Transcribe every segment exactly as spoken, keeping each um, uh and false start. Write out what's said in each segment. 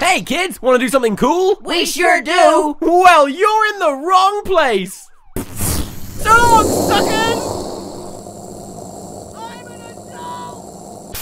Hey kids, wanna do something cool? We sure do! Well, you're in the wrong place! Dog suckers! I'm an adult!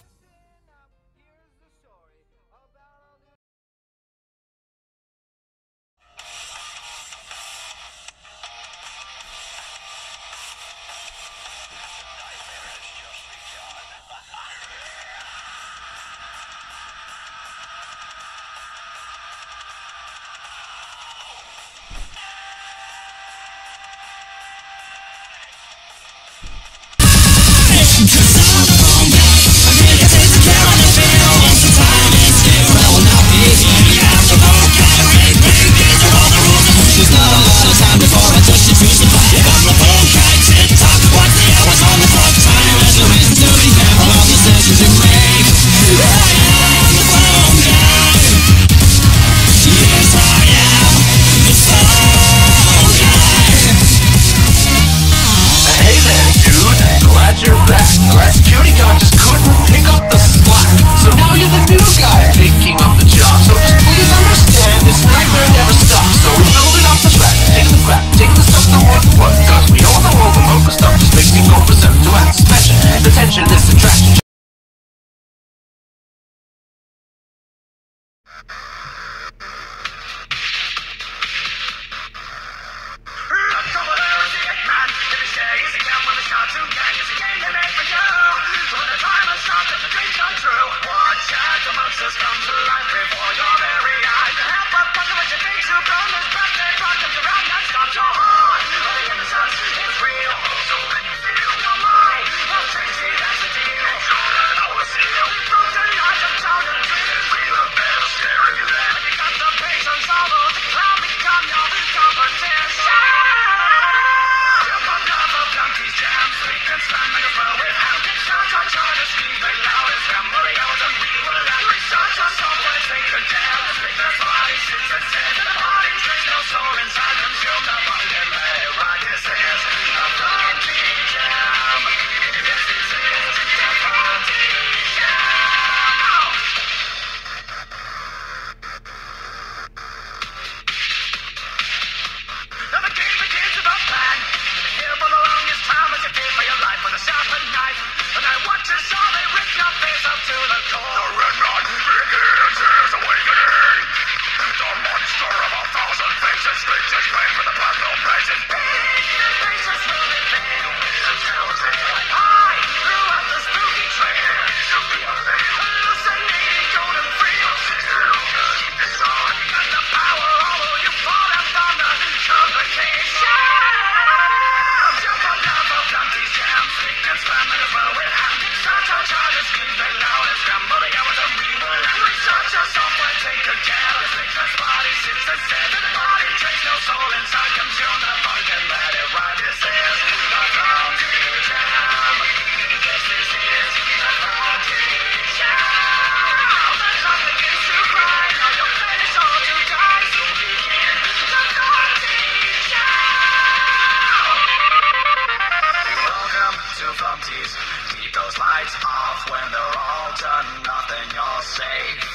Keep those lights off when they're all done. Nothing, you're safe.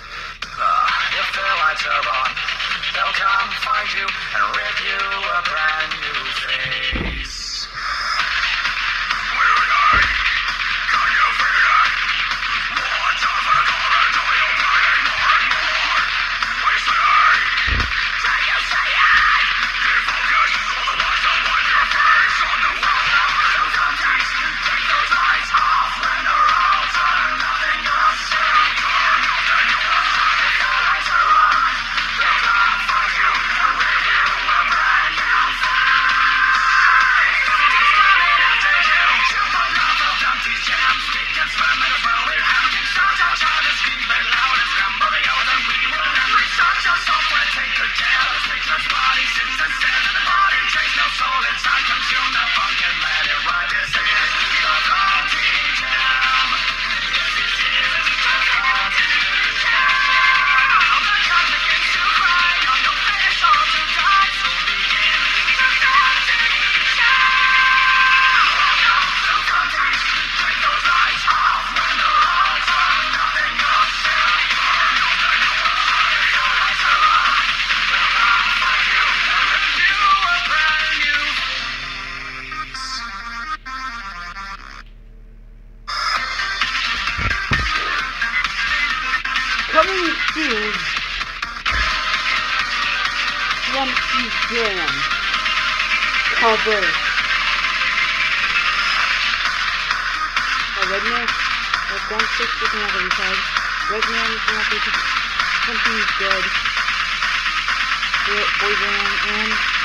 Uh, if their lights are on, they'll come find you and rip you a brand new face. Wait a minute. Can you feel it? More time for the torment, or you're paying more and more. We say, can you say it? Keep focus, otherwise they'll wipe your face on the floor. Take those lights off when they're all done. Nothing you'll see. Nothing you'll see. If the lights are on, they'll come find you and rip you a brand new face. He's coming after you. Jump on top of Dumpty's jam. Speak and spam and throw it out. Shout, shout, shout and scream it loud and scramble the hours and we will research your software. Take good care. The speechless body sits and stares at the body. Trace no soul inside. Consume the funk and let it ride. This is cover. Oh, red man. That gun stick looking like a retard. Red man looking like a something dead. Boy band and